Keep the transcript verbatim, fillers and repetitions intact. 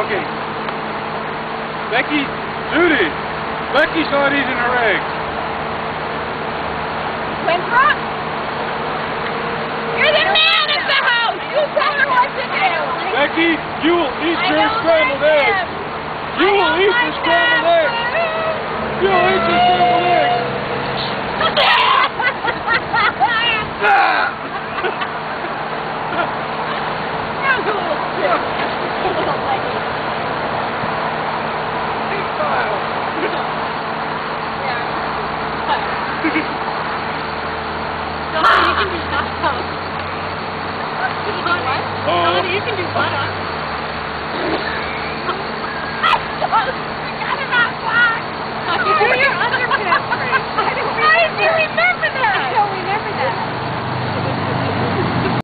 Okay. Becky, Judy, Becky's not eating her eggs. Winthrop? You're the man of the house. You tell her what to do. Becky, you will eat I your scrambled like eggs. them. You I will don't eat like your scrambled them. eggs. You will eat your scrambled eggs. Ah! That was a little sick. A little leggy. Big style. Yeah. Donny, you can do butt. What? Donny, you can do butt. I forgot about that. You do your underpants, Grace. I do remember.